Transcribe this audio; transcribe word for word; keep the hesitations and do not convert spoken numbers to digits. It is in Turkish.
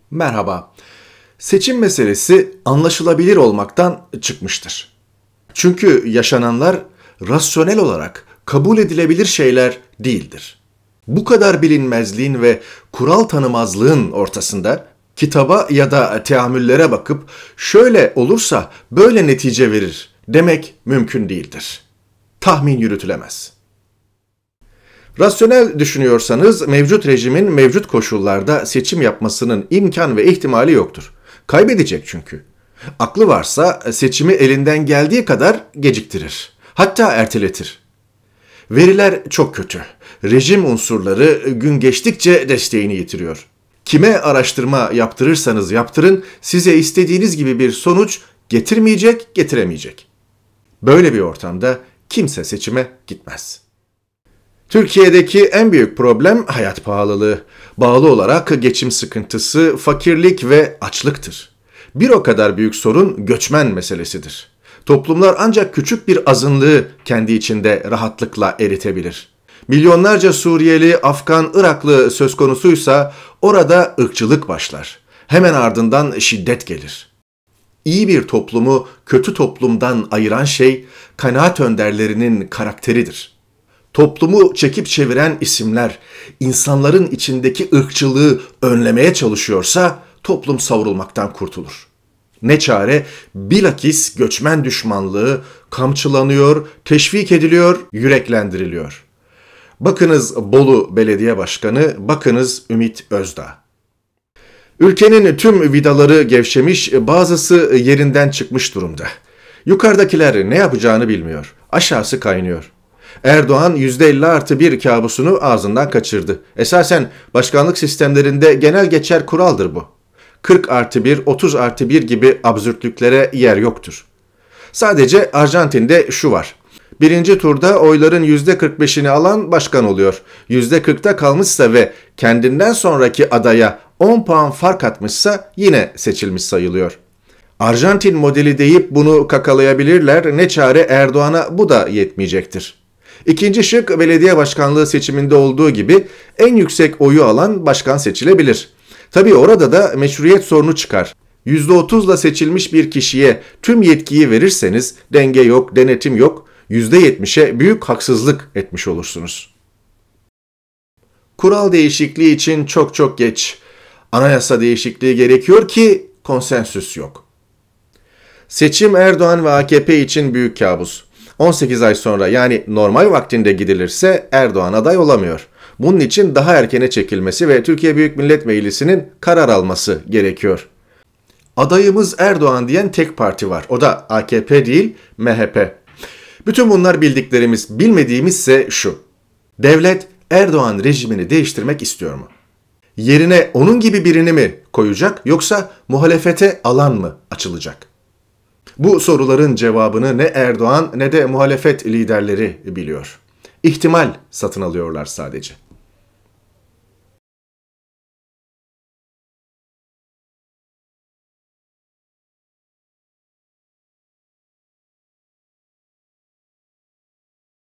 Merhaba. Seçim meselesi anlaşılabilir olmaktan çıkmıştır. Çünkü yaşananlar rasyonel olarak kabul edilebilir şeyler değildir. Bu kadar bilinmezliğin ve kural tanımazlığın ortasında kitaba ya da teamüllere bakıp şöyle olursa böyle netice verir demek mümkün değildir. Tahmin yürütülemez. Rasyonel düşünüyorsanız mevcut rejimin mevcut koşullarda seçim yapmasının imkan ve ihtimali yoktur. Kaybedecek çünkü. Aklı varsa seçimi elinden geldiği kadar geciktirir. Hatta erteletir. Veriler çok kötü. Rejim unsurları gün geçtikçe desteğini yitiriyor. Kime araştırma yaptırırsanız yaptırın size istediğiniz gibi bir sonuç getirmeyecek, getiremeyecek. Böyle bir ortamda kimse seçime gitmez. Türkiye'deki en büyük problem hayat pahalılığı. Bağlı olarak geçim sıkıntısı, fakirlik ve açlıktır. Bir o kadar büyük sorun göçmen meselesidir. Toplumlar ancak küçük bir azınlığı kendi içinde rahatlıkla eritebilir. Milyonlarca Suriyeli, Afgan, Iraklı söz konusuysa orada ırkçılık başlar. Hemen ardından şiddet gelir. İyi bir toplumu kötü toplumdan ayıran şey kanaat önderlerinin karakteridir. Toplumu çekip çeviren isimler, insanların içindeki ırkçılığı önlemeye çalışıyorsa toplum savrulmaktan kurtulur. Ne çare bilakis göçmen düşmanlığı kamçılanıyor, teşvik ediliyor, yüreklendiriliyor. Bakınız Bolu Belediye Başkanı, bakınız Ümit Özdağ. Ülkenin tüm vidaları gevşemiş, bazısı yerinden çıkmış durumda. Yukarıdakiler ne yapacağını bilmiyor, aşağısı kaynıyor. Erdoğan yüzde elli artı bir kabusunu ağzından kaçırdı. Esasen başkanlık sistemlerinde genel geçer kuraldır bu. kırk artı bir, otuz artı bir gibi absürtlüklere yer yoktur. Sadece Arjantin'de şu var. Birinci turda oyların yüzde kırk beşini alan başkan oluyor. yüzde kırkta kalmışsa ve kendinden sonraki adaya on puan fark atmışsa yine seçilmiş sayılıyor. Arjantin modeli deyip bunu kakalayabilirler, ne çare Erdoğan'a bu da yetmeyecektir. İkinci şık belediye başkanlığı seçiminde olduğu gibi en yüksek oyu alan başkan seçilebilir. Tabii orada da meşruiyet sorunu çıkar. yüzde otuzla seçilmiş bir kişiye tüm yetkiyi verirseniz denge yok, denetim yok, yüzde yetmişe büyük haksızlık etmiş olursunuz. Kural değişikliği için çok çok geç. Anayasa değişikliği gerekiyor ki konsensüs yok. Seçim Erdoğan ve A K P için büyük kabus. on sekiz ay sonra yani normal vaktinde gidilirse Erdoğan aday olamıyor. Bunun için daha erkene çekilmesi ve Türkiye Büyük Millet Meclisi'nin karar alması gerekiyor. Adayımız Erdoğan diyen tek parti var. O da A K P değil, M H P. Bütün bunlar bildiklerimiz, bilmediğimizse şu. Devlet Erdoğan rejimini değiştirmek istiyor mu? Yerine onun gibi birini mi koyacak yoksa muhalefete alan mı açılacak? Bu soruların cevabını ne Erdoğan ne de muhalefet liderleri biliyor. İhtimal satın alıyorlar sadece.